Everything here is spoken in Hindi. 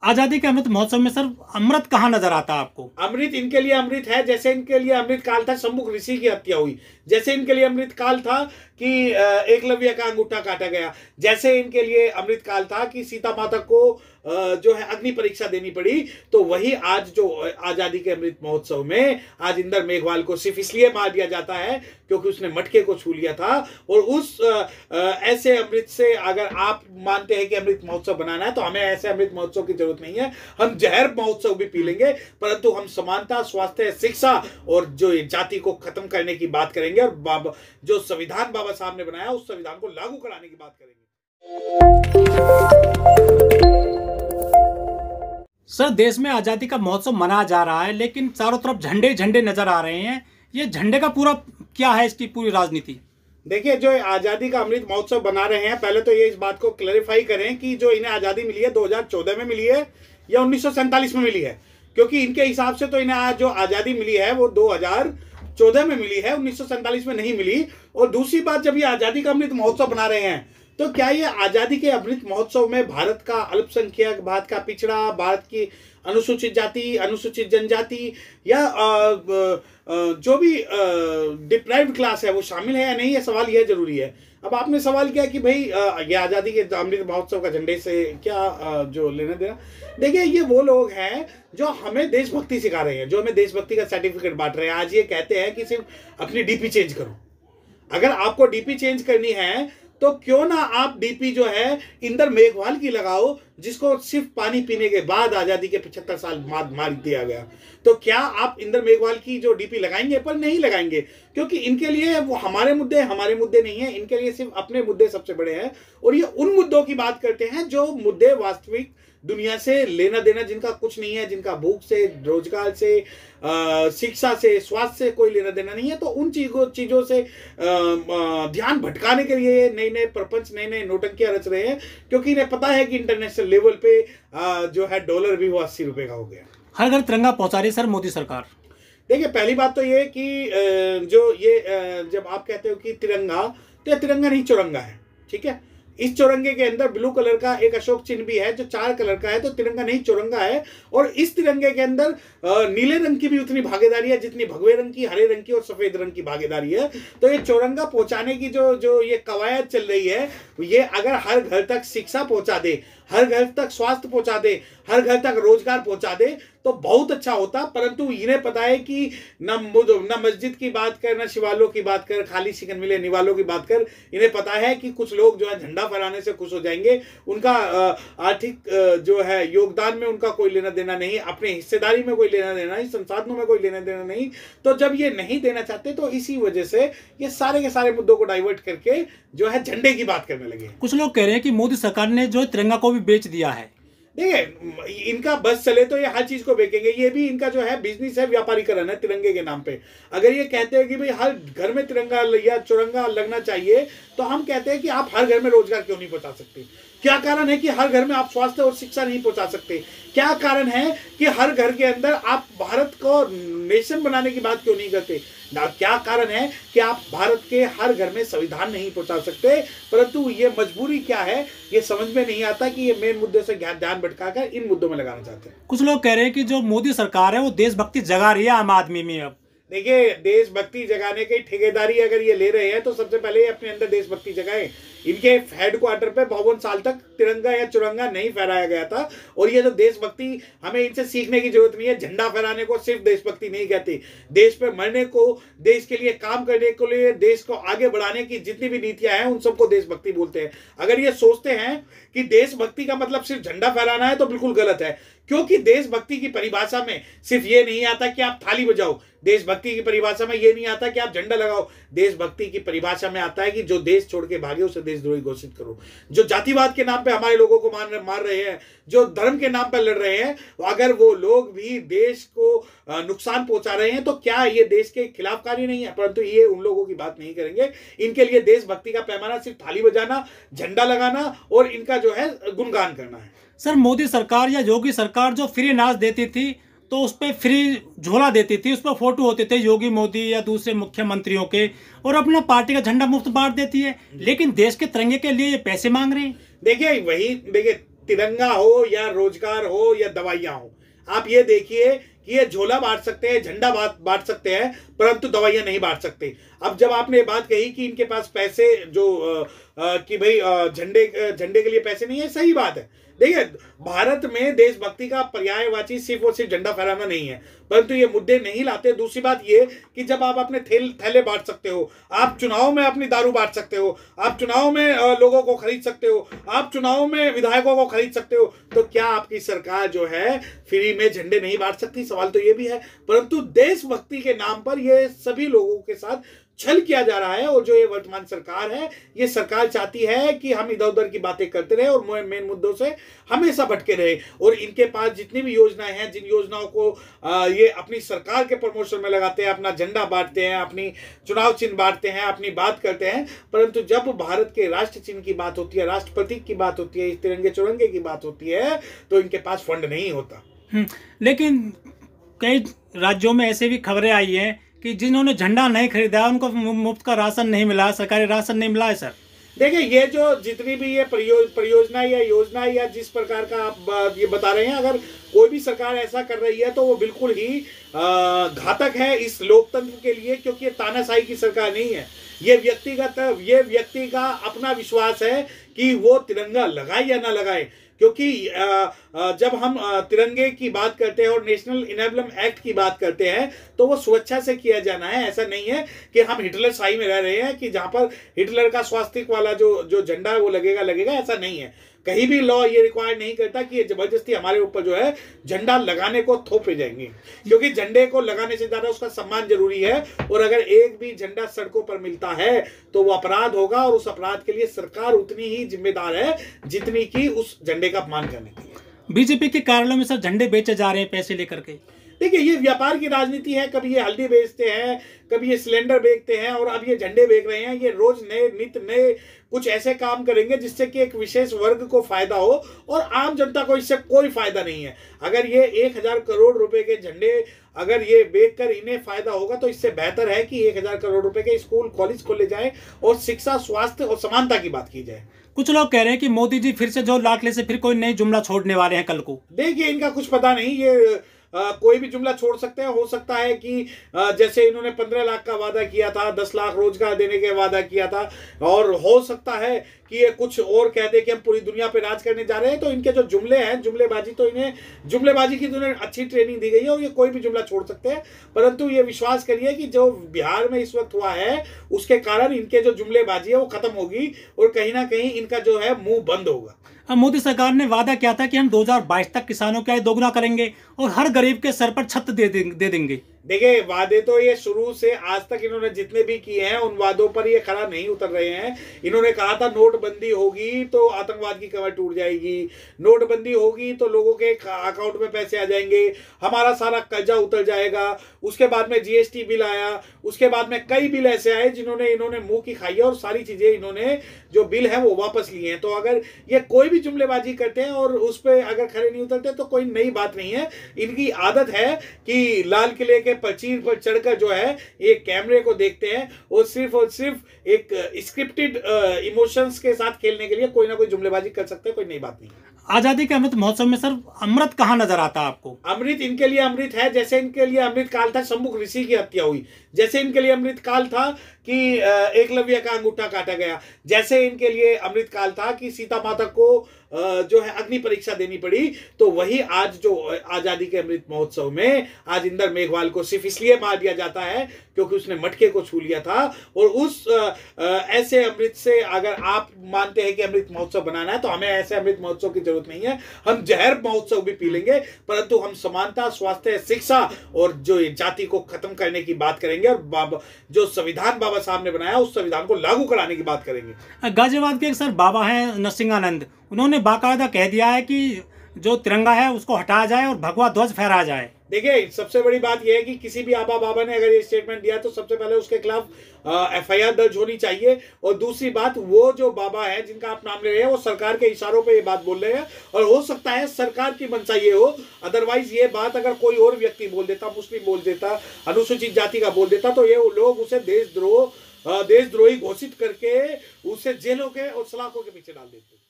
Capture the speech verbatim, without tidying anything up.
आजादी के अमृत महोत्सव में सर अमृत कहाँ नजर आता है आपको? अमृत इनके लिए अमृत है जैसे इनके लिए अमृत काल था शंभुक ऋषि की हत्या हुई, जैसे इनके लिए अमृत काल था कि एकलव्य का अंगूठा काटा गया, जैसे इनके लिए अमृत काल था कि सीता माता को जो है अग्नि परीक्षा देनी पड़ी। तो वही आज जो आजादी के अमृत महोत्सव में आज इंदर मेघवाल को सिर्फ इसलिए मार दिया जाता है क्योंकि उसने मटके को छू लिया था। और उस ऐसे अमृत से अगर आप मानते हैं कि अमृत महोत्सव बनाना है तो हमें ऐसे अमृत महोत्सव की जरूरत नहीं है, हम जहर महोत्सव भी पी लेंगे, परंतु हम समानता, स्वास्थ्य, शिक्षा और जो जाति को खत्म करने की बात करेंगे और बाबा जो संविधान बाबा साहब ने बनाया उस संविधान को लागू कराने की बात करेंगे। सर देश में आजादी का महोत्सव मनाया जा रहा है लेकिन चारों तरफ झंडे झंडे नजर आ रहे हैं, ये झंडे का पूरा क्या है, इसकी पूरी राजनीति? देखिए, जो आजादी का अमृत महोत्सव बना रहे हैं, पहले तो ये इस बात को क्लैरिफाई करें कि जो इन्हें आजादी मिली है दो हज़ार चौदह में मिली है या उन्नीस सौ सैंतालीस में मिली है, क्योंकि इनके हिसाब से तो इन्हें आज जो आजादी मिली है वो दो हज़ार चौदह में मिली है, उन्नीस सौ सैंतालीस में नहीं मिली। और दूसरी बात, जब ये आजादी का अमृत महोत्सव बना रहे हैं तो क्या ये आजादी के अमृत महोत्सव में भारत का अल्पसंख्यक, भारत का पिछड़ा, भारत की अनुसूचित जाति, अनुसूचित जनजाति या आ, आ, जो भी डिप्राइव्ड क्लास है वो शामिल है या नहीं, ये सवाल यह जरूरी है। अब आपने सवाल किया कि भाई ये आजादी के अमृत महोत्सव का झंडे से क्या आ, जो लेना देना। देखिए, ये वो लोग हैं जो हमें देशभक्ति सिखा रहे हैं, जो हमें देशभक्ति का सर्टिफिकेट बांट रहे हैं। आज ये कहते हैं कि सिर्फ अपनी डीपी चेंज करो। अगर आपको डीपी चेंज करनी है तो क्यों ना आप डीपी जो है इंदर मेघवाल की लगाओ, जिसको सिर्फ पानी पीने के बाद आजादी के पचहत्तर साल बाद मार दिया गया। तो क्या आप इंदर मेघवाल की जो डीपी लगाएंगे? पर नहीं लगाएंगे, क्योंकि इनके लिए वो हमारे मुद्दे हमारे मुद्दे नहीं है, इनके लिए सिर्फ अपने मुद्दे सबसे बड़े हैं। और ये उन मुद्दों की बात करते हैं जो मुद्दे वास्तविक दुनिया से लेना देना, जिनका कुछ नहीं है, जिनका भूख से, रोजगार से, शिक्षा से, स्वास्थ्य से कोई लेना देना नहीं है। तो उन चीजों चीजों से ध्यान भटकाने के लिए नए नए प्रपंच, नए नए नोटंकियां रच रहे हैं, क्योंकि इन्हें पता है कि इंटरनेशनल लेवल पे आ, जो है डॉलर भी वो अस्सी रुपए का हो गया। हर घर तिरंगा पहुंचा रही है सर मोदी सरकार। देखिए, पहली बात तो ये कि जो ये जब आप कहते हो कि तिरंगा, तो ये तिरंगा नहीं चौरंगा है, ठीक है। इस चौरंगे के अंदर ब्लू कलर का एक अशोक चिन्ह भी है जो चार कलर का है, तो तिरंगा नहीं चौरंगा है। और इस तिरंगे के अंदर नीले रंग की भी उतनी भागीदारी है जितनी भगवे रंग की, हरे रंग की और सफेद रंग की भागीदारी है। तो ये चौरंगा पहुंचाने की जो जो ये कवायद चल रही है, ये अगर हर घर तक शिक्षा पहुंचा दे, हर घर तक स्वास्थ्य पहुंचा दे, हर घर तक रोजगार पहुंचा दे तो बहुत अच्छा होता। परंतु इन्हें पता है कि न न मस्जिद की बात कर, न शिवालों की बात कर, खाली चिकन मिले निवालों की बात कर। इन्हें पता है कि कुछ लोग जो है झंडा फहराने से खुश हो जाएंगे, उनका आर्थिक जो है योगदान में उनका कोई लेना देना नहीं, अपने हिस्सेदारी में कोई लेना देना नहीं, संसाधनों में कोई लेना देना नहीं। तो जब ये नहीं देना चाहते तो इसी वजह से ये सारे के सारे मुद्दों को डाइवर्ट करके जो है झंडे की बात करने लगे। कुछ लोग कह रहे हैं कि मोदी सरकार ने जो तिरंगा को भी बेच दिया है। देखिए, इनका बस चले तो ये हर चीज को बेचेंगे, ये भी इनका जो है बिजनेस है, व्यापारीकरण है तिरंगे के नाम पे। अगर ये कहते हैं कि भाई हर घर में तिरंगा या चौरंगा लगना चाहिए, तो हम कहते हैं कि आप हर घर में रोजगार क्यों नहीं पहुंचा सकते? क्या कारण है कि हर घर में आप स्वास्थ्य और शिक्षा नहीं पहुंचा सकते? क्या कारण है कि हर घर के अंदर आप भारत को नेशन बनाने की बात क्यों नहीं करते? ना क्या कारण है कि आप भारत के हर घर में संविधान नहीं पहुंचा सकते? परंतु ये मजबूरी क्या है ये समझ में नहीं आता कि ये मेन मुद्दे से ध्यान भटकाकर इन मुद्दों में लगाना चाहते हैं। कुछ लोग कह रहे हैं कि जो मोदी सरकार है वो देशभक्ति जगा रही है आम आदमी में। अब देखिए, देशभक्ति जगाने की ठेकेदारी अगर ये ले रहे हैं तो सबसे पहले ये अपने अंदर देशभक्ति जगाएं। इनके हेडक्वार्टर पे बावन साल तक तिरंगा या चुरंगा नहीं फहराया गया था। और ये जो देशभक्ति, हमें इनसे सीखने की जरूरत नहीं है। झंडा फहराने को सिर्फ देशभक्ति नहीं कहती, देश पे मरने को, देश के लिए काम करने के लिए, देश को आगे बढ़ाने की जितनी भी नीतियां हैं उन सबको देशभक्ति बोलते हैं। अगर ये सोचते हैं कि देशभक्ति का मतलब सिर्फ झंडा फहराना है तो बिल्कुल गलत है, क्योंकि देशभक्ति की परिभाषा में सिर्फ ये नहीं आता कि आप थाली बजाओ, देशभक्ति की परिभाषा में ये नहीं आता कि आप झंडा लगाओ, देशभक्ति की परिभाषा में आता है कि जो देश छोड़ के भागे उसे देशद्रोही घोषित करो। जो जातिवाद के नाम पे हमारे लोगों को मार मार रहे हैं, जो धर्म के नाम पे लड़ रहे हैं, अगर वो लोग भी देश को नुकसान पहुंचा रहे हैं तो क्या ये देश के खिलाफ कार्य नहीं है? परंतु ये उन लोगों की बात नहीं करेंगे। इनके लिए देशभक्ति का पैमाना सिर्फ थाली बजाना, झंडा लगाना और इनका जो है गुणगान करना है। सर, मोदी सरकार या योगी सरकार जो फ्री अनाज देती थी तो उस पर फ्री झोला देती थी, उस पर फोटो होते थे योगी, मोदी या दूसरे मुख्यमंत्रियों के, और अपना पार्टी का झंडा मुफ्त बांट देती है, लेकिन देश के तिरंगे के लिए ये पैसे मांग रहे हैं। देखिए, वही देखिए तिरंगा हो या रोजगार हो या दवाइयां हो, आप ये देखिए कि ये झोला बांट सकते हैं, झंडा बांट सकते हैं, परंतु दवाइयां नहीं बांट सकते। अब जब आपने ये बात कही कि इनके पास पैसे जो आ, आ, कि भाई झंडे झंडे के लिए पैसे नहीं है, सही बात है। देखिए, भारत में देशभक्ति का पर्यायवाची सिर्फ और सिर्फ झंडा फहराना नहीं है, परंतु ये मुद्दे नहीं लाते। दूसरी बात ये कि जब आप अपने थैल थैले बांट सकते हो, आप चुनाव में अपनी दारू बांट सकते हो, आप चुनाव में लोगों को खरीद सकते हो, आप चुनाव में विधायकों को खरीद सकते हो, तो क्या आपकी सरकार जो है फ्री में झंडे नहीं बांट सकती? सवाल तो ये भी है। परंतु देशभक्ति के नाम पर ये सभी लोगों के साथ छल किया जा रहा है। और जो ये वर्तमान सरकार है, ये सरकार चाहती है कि हम इधर उधर की बातें करते रहे और मेन मुद्दों से हमेशा भटके रहे। और इनके पास जितनी भी योजनाएं हैं, जिन योजनाओं को आ, ये अपनी सरकार के प्रमोशन में लगाते हैं, अपना झंडा बांटते हैं, अपनी चुनाव चिन्ह बांटते हैं, अपनी बात करते हैं, परंतु जब भारत के राष्ट्र चिन्ह की बात होती है, राष्ट्र प्रतीक की बात होती है, इस तिरंगे चुरंगे की बात होती है, तो इनके पास फंड नहीं होता। लेकिन कई राज्यों में ऐसे भी खबरें आई हैं कि जिन्होंने झंडा नहीं खरीदा उनको मुफ्त का राशन नहीं मिला, सरकारी राशन नहीं मिला है। सर देखिए, ये जो जितनी भी ये परियोजना या योजना या जिस प्रकार का आप ये बता रहे हैं, अगर कोई भी सरकार ऐसा कर रही है तो वो बिल्कुल ही घातक है इस लोकतंत्र के लिए, क्योंकि ये तानाशाही की सरकार नहीं है। ये व्यक्तिगत ये व्यक्ति का अपना विश्वास है कि वो तिरंगा लगाए या ना लगाए। क्योंकि जब हम तिरंगे की बात करते हैं और नेशनल इनेबलम एक्ट की बात करते हैं, तो वो स्वेच्छा से किया जाना है। ऐसा नहीं है कि हम हिटलर शाही में रह रहे हैं कि जहां पर हिटलर का स्वास्तिक वाला जो जो झंडा है वो लगेगा लगेगा ऐसा नहीं है। कहीं भी लॉ ये रिक्वायर नहीं करता कि ये जबरदस्ती हमारे ऊपर जो है झंडा लगाने को थोपे जाएंगे, क्योंकि झंडे को लगाने से ज्यादा उसका सम्मान जरूरी है। और अगर एक भी झंडा सड़कों पर मिलता है तो वो अपराध होगा, और उस अपराध के लिए सरकार उतनी ही जिम्मेदार है जितनी कि उस झंडे का अपमान करने के लिए। बीजेपी के कार्यालयों में सर झंडे बेचे जा रहे हैं पैसे लेकर के। देखिए, ये व्यापार की राजनीति है। कभी ये हल्दी बेचते हैं, कभी ये सिलेंडर बेचते हैं, और अब ये झंडे बेच रहे हैं। ये रोज नए नित नए कुछ ऐसे काम करेंगे जिससे कि एक विशेष वर्ग को फायदा हो, और आम जनता को इससे कोई फायदा नहीं है। अगर ये एक हजार करोड़ रुपए के झंडे अगर ये बेचकर इन्हें फायदा होगा, तो इससे बेहतर है कि एक हजार करोड़ रुपए के स्कूल कॉलेज खोले जाए और शिक्षा, स्वास्थ्य और समानता की बात की जाए। कुछ लोग कह रहे हैं कि मोदी जी फिर से जो लाडले से फिर कोई नई जुमला छोड़ने वाले हैं कल को। देखिए, इनका कुछ पता नहीं, ये आ, कोई भी जुमला छोड़ सकते हैं। हो सकता है कि आ, जैसे इन्होंने पंद्रह लाख का वादा किया था, दस लाख रोजगार देने का वादा किया था, और हो सकता है कि ये कुछ और कह दे कि हम पूरी दुनिया पे राज करने जा रहे हैं। तो इनके जो जुमले हैं, जुमलेबाजी, तो इन्हें जुमलेबाजी की तो इन्हें अच्छी ट्रेनिंग दी गई है और ये कोई भी जुमला छोड़ सकते हैं। परंतु ये विश्वास करिए कि जो बिहार में इस वक्त हुआ है, उसके कारण इनके जो जुमलेबाजी है वो खत्म होगी, और कहीं ना कहीं इनका जो है मुंह बंद होगा। अब मोदी सरकार ने वादा किया था कि हम दो हज़ार बाईस तक किसानों के आय दोगुना करेंगे और हर गरीब के सर पर छत दे दे देंगे। देखिए, वादे तो ये शुरू से आज तक इन्होंने जितने भी किए हैं, उन वादों पर ये खरा नहीं उतर रहे हैं। इन्होंने कहा था नोटबंदी होगी तो आतंकवाद की कमर टूट जाएगी, नोटबंदी होगी तो लोगों के अकाउंट में पैसे आ जाएंगे, हमारा सारा कर्जा उतर जाएगा। उसके बाद में जीएसटी बिल आया, उसके बाद में कई बिल ऐसे आए जिन्होंने इन्होंने मुंह की खाई है, और सारी चीजें इन्होंने जो बिल है वो वापस लिए हैं। तो अगर ये कोई भी जुमलेबाजी करते हैं और उस पर अगर खड़े नहीं उतरते तो कोई नई बात नहीं है। इनकी आदत है कि लाल किले के पचीर पर चढ़कर जो है ये कैमरे को देखते हैं, और सिर्फ और सिर्फ एक स्क्रिप्टेड इमोशंस के साथ खेलने के लिए कोई ना कोई जुमलेबाजी कर सकते हैं। कोई नई बात नहीं। आजादी के अमृत महोत्सव में सर अमृत कहाँ नजर आता है आपको? अमृत इनके लिए अमृत है जैसे इनके लिए अमृत काल था शंभुक ऋषि की हत्या हुई, जैसे इनके लिए अमृत काल था कि एकलव्य का अंगूठा काटा गया, जैसे इनके लिए अमृत काल था कि सीता माता को जो है अग्नि परीक्षा देनी पड़ी। तो वही आज जो आजादी के अमृत महोत्सव में आज इंदर मेघवाल को सिर्फ इसलिए मार दिया जाता है क्योंकि उसने मटके को छू लिया था। और उस ऐसे अमृत से अगर आप मानते हैं कि अमृत महोत्सव बनाना है, तो हमें ऐसे अमृत महोत्सव की जरूरत नहीं है। हम जहर महोत्सव भी पी लेंगे, परंतु हम समानता, स्वास्थ्य, शिक्षा और जो जाति को खत्म करने की बात करेंगे, और बाबा जो संविधान बाबा साहब ने बनाया उस संविधान को लागू कराने की बात करेंगे। गाजियाबाद के एक सर बाबा हैं नरसिंहानंद, उन्होंने बाकायदा कह दिया है कि जो तिरंगा है उसको हटाया जाए और भगवा ध्वज फहराया जाए। देखिए, सबसे बड़ी बात यह है कि किसी भी आबा बाबा ने अगर ये स्टेटमेंट दिया तो सबसे पहले उसके खिलाफ एफआईआर दर्ज होनी चाहिए। और दूसरी बात, वो जो बाबा है जिनका आप नाम ले रहे हैं वो सरकार के इशारों पे ये बात बोल रहे हैं, और हो सकता है सरकार की मंशा ये हो। अदरवाइज ये बात अगर कोई और व्यक्ति बोल देता, मुस्लिम बोल देता, अनुसूचित जाति का बोल देता, तो ये लोग उसे देशद्रोह देशद्रोही घोषित करके उसे जेलों के और सलाखों के पीछे डाल देते।